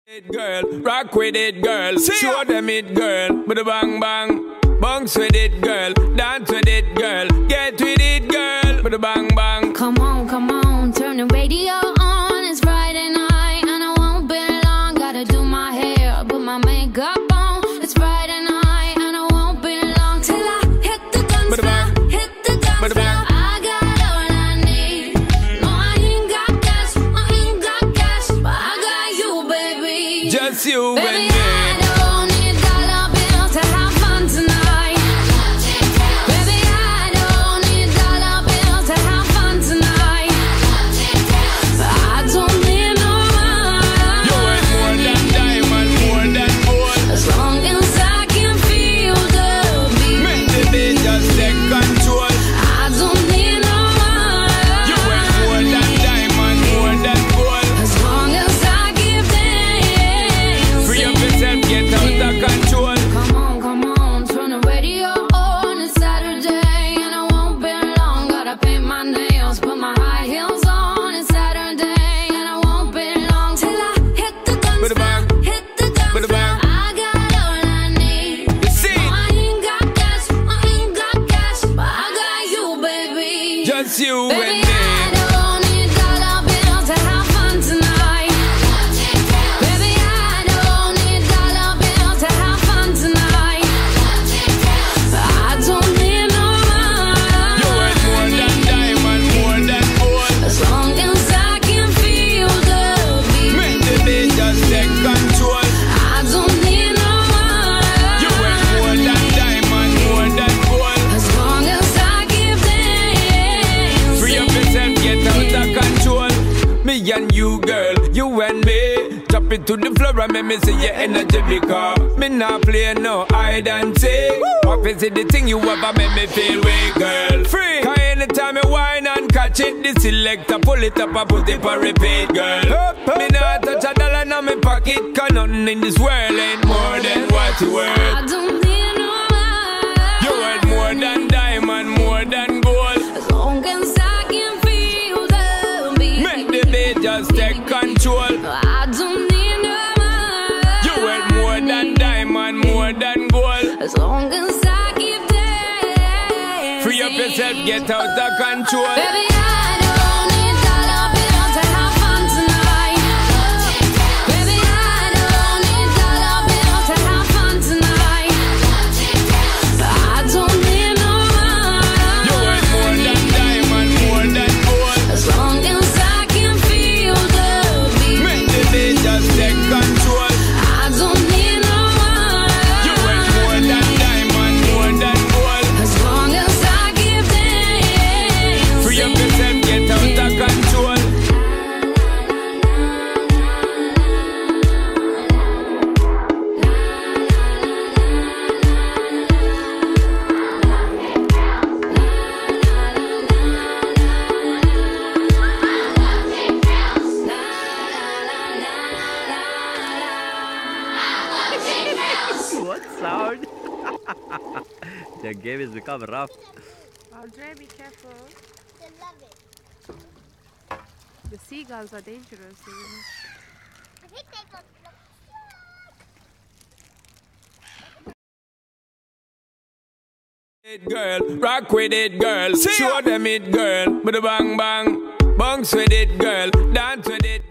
Girl, rock with it, girl. Show them it, girl. With a bang bang, bounce with it, girl. Dance with it, girl. Get with it, girl. With a bang bang. Come on, turn the radio on. It's Friday night and I won't be long. Gotta do my hair, put my makeup on. It's Friday night and I won't be long till I hit the dance floor. Hit the dance floor. I got all I need. No, I ain't got cash, but I got you, baby. Just you Baby, and me. I don't need dollar bills to have fun tonight. Baby, I don't need dollar bills to have fun tonight. I don't need no money. You ain't more than diamond, more than gold. As long as I can feel the beat. Make the beat just take control. I don't need no money. You ain't more than diamond, more than gold. As long as I give dance. Free up yourself, get out of control. Come on, turn the radio on. It's Saturday and I won't be long. Gotta paint my nails, put my high heels on. It's Saturday and I won't be long till I hit the dance With a bang. floor. Hit the dance With a floor. bang. I got all I need. You see? No, I ain't got cash, but I got you, baby. Just you Baby, and me. I don't need dollar bills to have fun tonight. Baby, I don't need dollar bills to have fun tonight. I don't need no money. You ain't more than diamond, more than gold. As long as I can feel the beat. Make the beat just take control. I don't need no money. You ain't more than diamond, more than gold. As long as I give dance. Free up yourself, get out of control. Me and you, girl, you and me. Drop it to the floor and make me see your energy because me not play no hide and seek. What is it the thing you ever make me feel weak, girl? Free. Cause anytime I whine and catch it, the selector pull it up and put it for repeat, girl. Me not touch a dollar in my pocket, cause nothing in this world ain't more than what you worth. I don't need no money. You worth more than diamond, more than gold. As long as I can feel the beat. Make the beat just take control. I don't need no money. You worth more than diamond, more than gold. As long as I give dance. Free up yourself, get out of control. Baby, I don't need dollar bills to have fun tonight. Baby, I don't need dollar bills to have fun tonight. I don't need no money. You worth more than diamond, more than gold. As long as I can feel the beat. Make the beat just take control. I don't need no money. You worth more than diamond, more than gold. As long as I give dance. Free up yourself, get out of control. What sound? The game has become rough. Audrey, be careful. They love it. The seagulls are dangerous. I think they got It, girl, rock with it, girl. Show them it, girl. With a bang bang, bounce with it, girl. Dance with it.